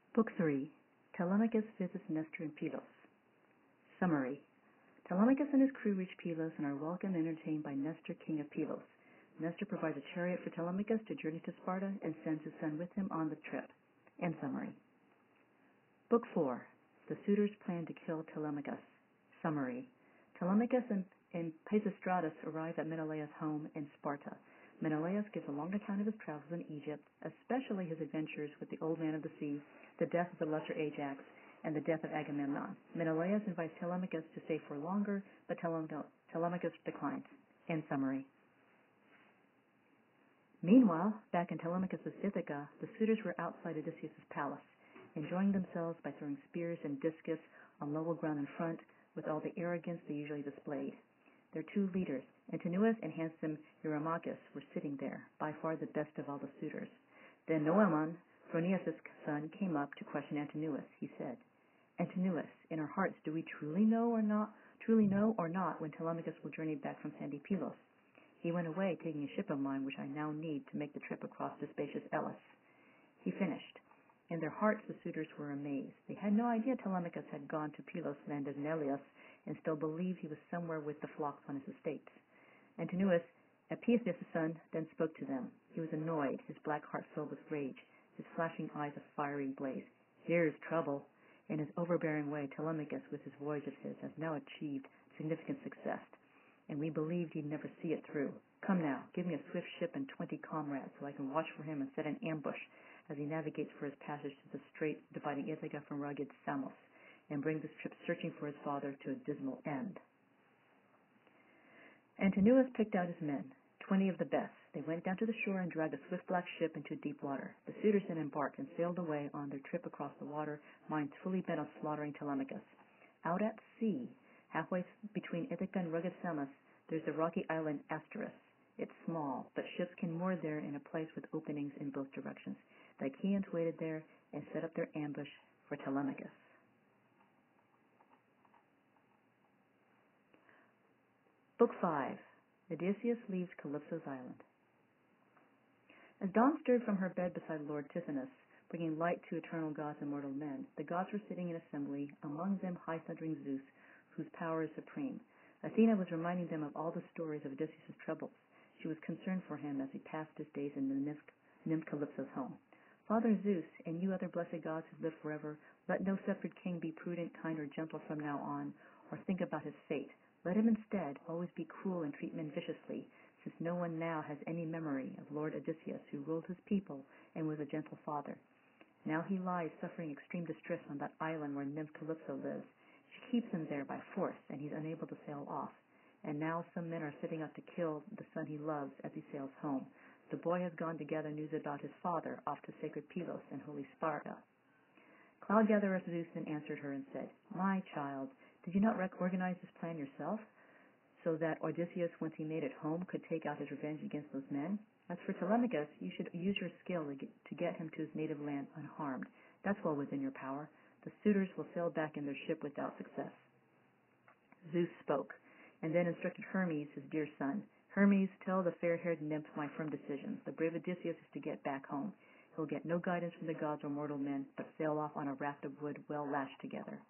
Book 3. Telemachus visits Nestor in Pylos. Summary. Telemachus and his crew reach Pylos and are welcomed and entertained by Nestor, king of Pylos. Nestor provides a chariot for Telemachus to journey to Sparta and sends his son with him on the trip. End summary. Book 4. The suitors plan to kill Telemachus. Summary. Telemachus and Pisistratus arrive at Menelaus' home in Sparta. Menelaus gives a long account of his travels in Egypt, especially his adventures with the Old Man of the Sea, the death of the Lesser Ajax, and the death of Agamemnon. Menelaus invites Telemachus to stay for longer, but Telemachus declines. End summary. Meanwhile, back in Telemachus' Ithaca, the suitors were outside Odysseus' palace, enjoying themselves by throwing spears and discus on level ground in front with all the arrogance they usually displayed. Their two leaders, Antinous and handsome Eurymachus, were sitting there, by far the best of all the suitors. Then Noemon, Phronius' son, came up to question Antinous. He said, "Antinous, in our hearts do we truly know or not when Telemachus will journey back from sandy Pylos? He went away taking a ship of mine which I now need to make the trip across the spacious Elis." He finished. In their hearts the suitors were amazed. They had no idea Telemachus had gone to Pylos land of Neleus and still believed he was somewhere with the flocks on his estates. Antinous, Epeus' son, then spoke to them. He was annoyed, his black heart filled with rage, his flashing eyes a fiery blaze. "Here's trouble." In his overbearing way, Telemachus, with his voyage of his, has now achieved significant success, and we believed he'd never see it through. Come now, give me a swift ship and 20 comrades, so I can watch for him and set an ambush as he navigates for his passage to the strait dividing Ithaca from rugged Samos, and bring this trip searching for his father to a dismal end. Antinous picked out his men, 20 of the best. They went down to the shore and dragged a swift black ship into deep water. The suitors then embarked and sailed away on their trip across the water, minds fully bent on slaughtering Telemachus. Out at sea, halfway between Ithaca and rugged Samos, there's the rocky island Asteris. It's small, but ships can moor there in a place with openings in both directions. The Achaeans waited there and set up their ambush for Telemachus. Book 5. Odysseus leaves Calypso's island. As dawn stirred from her bed beside Lord Tithonus, bringing light to eternal gods and mortal men, the gods were sitting in assembly, among them high-thundering Zeus, whose power is supreme. Athena was reminding them of all the stories of Odysseus' troubles. She was concerned for him as he passed his days in the nymph Calypso's home. "Father Zeus, and you other blessed gods who live forever, let no sceptred king be prudent, kind, or gentle from now on, or think about his fate. Let him instead always be cruel and treat men viciously, since no one now has any memory of Lord Odysseus, who ruled his people and was a gentle father. Now he lies suffering extreme distress on that island where nymph Calypso lives. She keeps him there by force, and he's unable to sail off. And now some men are setting out to kill the son he loves as he sails home. The boy has gone to gather news about his father off to sacred Pylos and holy Sparta." Cloud-gatherer Zeus then answered her and said, "My child, did you not organize this plan yourself, so that Odysseus, once he made it home, could take out his revenge against those men? As for Telemachus, you should use your skill to get him to his native land unharmed. That's well within your power. The suitors will sail back in their ship without success." Zeus spoke, and then instructed Hermes, his dear son. "Hermes, tell the fair-haired nymph my firm decision. The brave Odysseus is to get back home. He'll get no guidance from the gods or mortal men, but sail off on a raft of wood well lashed together."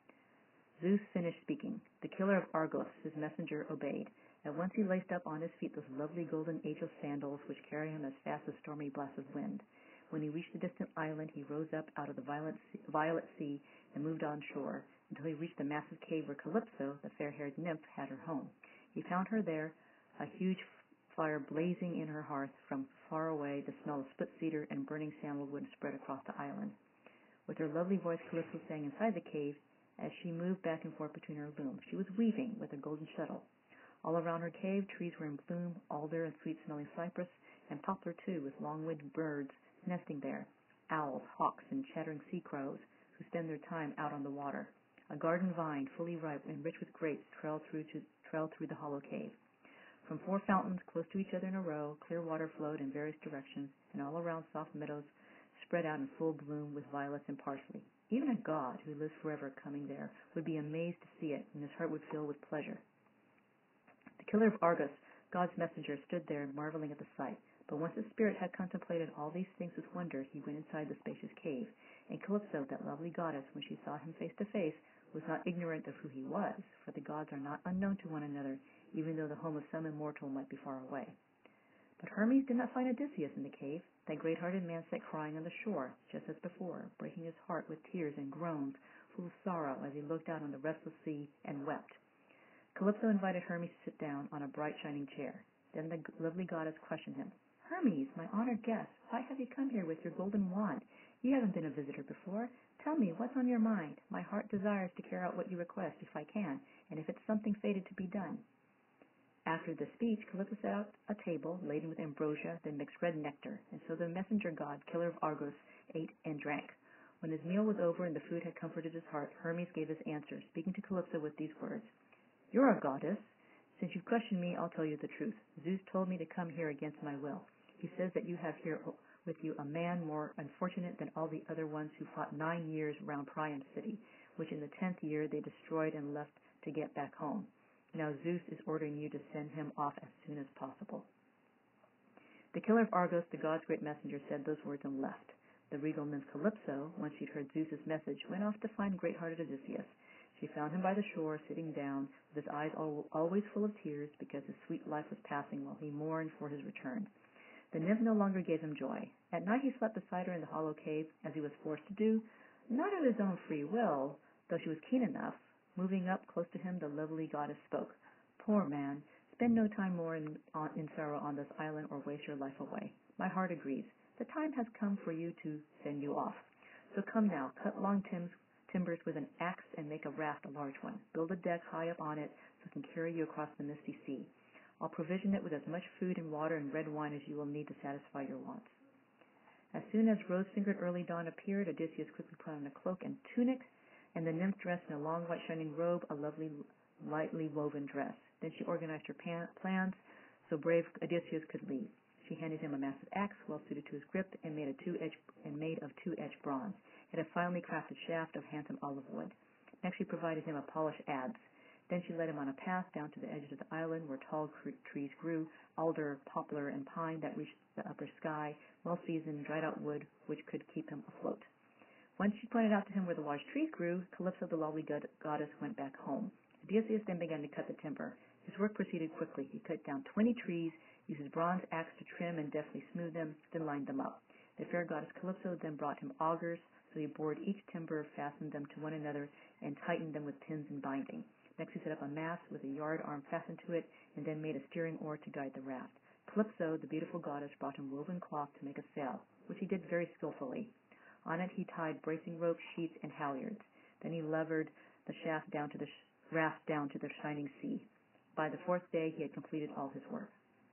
Zeus finished speaking. The killer of Argos, his messenger, obeyed. At once he laced up on his feet those lovely golden angel sandals which carry him as fast as stormy blasts of wind. When he reached the distant island, he rose up out of the violet sea and moved on shore until he reached the massive cave where Calypso, the fair-haired nymph, had her home. He found her there, a huge fire blazing in her hearth. From far away, the smell of split cedar and burning sandalwood spread across the island. With her lovely voice, Calypso sang inside the cave. As she moved back and forth between her looms, she was weaving with a golden shuttle. All around her cave, trees were in bloom, alder and sweet-smelling cypress, and poplar too, with long-winged birds nesting there, owls, hawks, and chattering sea crows, who spend their time out on the water. A garden vine, fully ripe and rich with grapes, trailed through the hollow cave. From 4 fountains, close to each other in a row, clear water flowed in various directions, and all around soft meadows spread out in full bloom with violets and parsley. Even a god who lives forever coming there would be amazed to see it, and his heart would fill with pleasure. The killer of Argos, God's messenger, stood there marveling at the sight, But once the spirit had contemplated all these things with wonder, he went inside the spacious cave. And Calypso, that lovely goddess, when she saw him face to face, was not ignorant of who he was, for the gods are not unknown to one another, even though the home of some immortal might be far away. But Hermes did not find Odysseus in the cave. That great-hearted man sat crying on the shore, just as before, breaking his heart with tears and groans, full of sorrow, as he looked out on the restless sea and wept. Calypso invited Hermes to sit down on a bright shining chair. Then the lovely goddess questioned him. Hermes, my honored guest, why have you come here with your golden wand? You haven't been a visitor before. Tell me, what's on your mind? My heart desires to carry out what you request, if I can, and if it's something fated to be done. After the speech, Calypso set out a table laden with ambrosia, then mixed red nectar, and so the messenger god, killer of Argos, ate and drank. When his meal was over and the food had comforted his heart, Hermes gave his answer, speaking to Calypso with these words. You're a goddess. Since you've questioned me, I'll tell you the truth. Zeus told me to come here against my will. He says that you have here with you a man more unfortunate than all the other ones who fought 9 years round Priam city, which in the 10th year they destroyed and left to get back home. Now Zeus is ordering you to send him off as soon as possible. The killer of Argos, the god's great messenger, said those words and left. The regal nymph Calypso, once she'd heard Zeus's message, went off to find great-hearted Odysseus. She found him by the shore, sitting down, with his eyes always full of tears, because his sweet life was passing while he mourned for his return. The nymph no longer gave him joy. At night he slept beside her in the hollow cave, as he was forced to do, not of his own free will, though she was keen enough. Moving up close to him, the lovely goddess spoke. Poor man, spend no time more in sorrow on this island or waste your life away. My heart agrees. The time has come for you to send you off. So come now, cut long timbers with an axe and make a raft, a large one. Build a deck high up on it so it can carry you across the misty sea. I'll provision it with as much food and water and red wine as you will need to satisfy your wants. As soon as rose-fingered early dawn appeared, Odysseus quickly put on a cloak and tunic, and the nymph dressed in a long white shining robe, a lovely lightly woven dress. Then she organized her plans so brave Odysseus could leave. She handed him a massive axe, well suited to his grip, and made of two-edged bronze. It had a finely crafted shaft of handsome olive wood. Next she provided him a polished adze. Then she led him on a path down to the edges of the island where tall trees grew, alder, poplar, and pine that reached the upper sky, well-seasoned, dried-out wood which could keep him afloat. Once she pointed out to him where the large trees grew, Calypso, the lovely goddess, went back home. Odysseus then began to cut the timber. His work proceeded quickly. He cut down 20 trees, used his bronze axe to trim and deftly smooth them, then lined them up. The fair goddess Calypso then brought him augers, so he bored each timber, fastened them to one another, and tightened them with pins and binding. Next he set up a mast with a yard arm fastened to it, and then made a steering oar to guide the raft. Calypso, the beautiful goddess, brought him woven cloth to make a sail, which he did very skillfully. On it he tied bracing ropes, sheets, and halyards. Then he levered the shaft down to the raft down to the shining sea. By the 4th day he had completed all his work.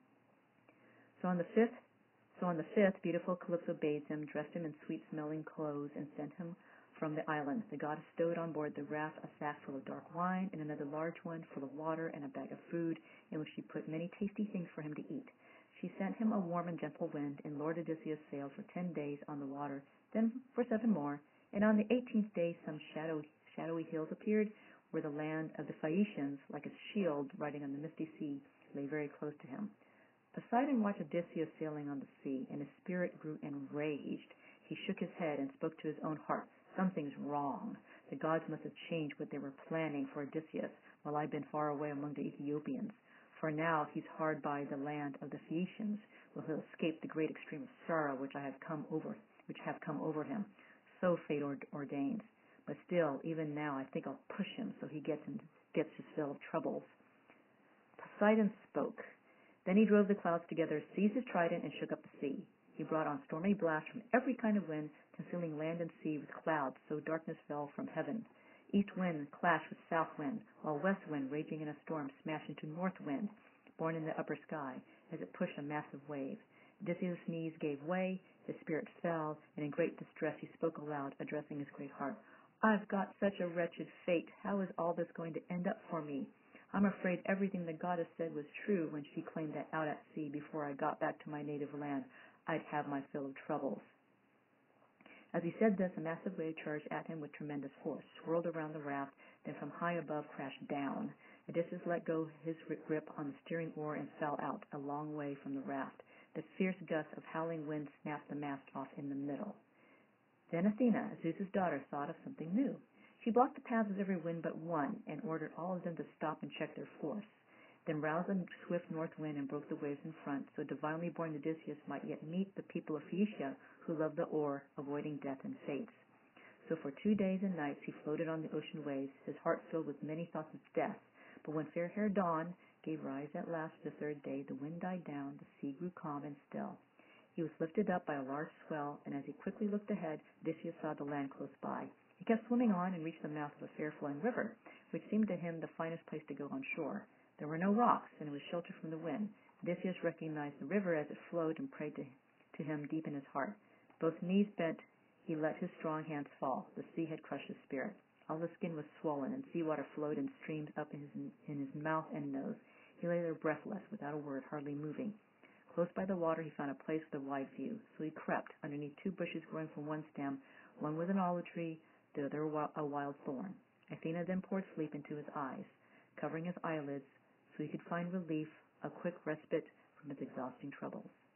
So on the fifth, beautiful Calypso bathed him, dressed him in sweet-smelling clothes, and sent him from the island. The goddess stowed on board the raft a sack full of dark wine, and another large one full of water, and a bag of food, in which she put many tasty things for him to eat. She sent him a warm and gentle wind, and Lord Odysseus sailed for 10 days on the water, then for 7 more, and on the 18th day some shadowy hills appeared, where the land of the Phaeacians, like a shield riding on the misty sea, lay very close to him. Poseidon watched Odysseus sailing on the sea, and his spirit grew enraged. He shook his head and spoke to his own heart. Something's wrong. The gods must have changed what they were planning for Odysseus, while I've been far away among the Ethiopians. For now he's hard by the land of the Phaeacians, where he'll escape the great extreme of sorrow which have come over him. So fate ordains. But still, even now, I think I'll push him so he gets his fill of troubles. Poseidon spoke. Then he drove the clouds together, seized his trident, and shook up the sea. He brought on stormy blasts from every kind of wind, concealing land and sea with clouds, so darkness fell from heaven. East wind clashed with south wind, while west wind, raging in a storm, smashed into north wind, born in the upper sky, as it pushed a massive wave. Odysseus' knees gave way, his spirit fell, and in great distress he spoke aloud, addressing his great heart. I've got such a wretched fate. How is all this going to end up for me? I'm afraid everything the goddess said was true when she claimed that out at sea, before I got back to my native land, I'd have my fill of troubles. As he said this, a massive wave charged at him with tremendous force, swirled around the raft, then from high above crashed down. Odysseus let go his grip on the steering oar and fell out a long way from the raft. The fierce gusts of howling wind snapped the mast off in the middle. Then Athena, Zeus's daughter, thought of something new. She blocked the paths of every wind but one, and ordered all of them to stop and check their force. Then roused a swift north wind and broke the waves in front, so divinely born Odysseus might yet meet the people of Phaeacia who loved the oar, avoiding death and fates. So for 2 days and nights he floated on the ocean waves, his heart filled with many thoughts of death. But when fair-haired Dawn gave rise at last to the third day, the wind died down, the sea grew calm and still. He was lifted up by a large swell, and as he quickly looked ahead, Odysseus saw the land close by. He kept swimming on and reached the mouth of a fair-flowing river, which seemed to him the finest place to go on shore. There were no rocks, and it was sheltered from the wind. Odysseus recognized the river as it flowed and prayed to him deep in his heart. Both knees bent, he let his strong hands fall. The sea had crushed his spirit. All the skin was swollen, and seawater flowed in streams up in his mouth and nose. He lay there breathless, without a word, hardly moving. Close by the water he found a place with a wide view, so he crept underneath 2 bushes growing from one stem. One was an olive tree, the other a wild thorn. Athena then poured sleep into his eyes, covering his eyelids so he could find relief, a quick respite from his exhausting troubles.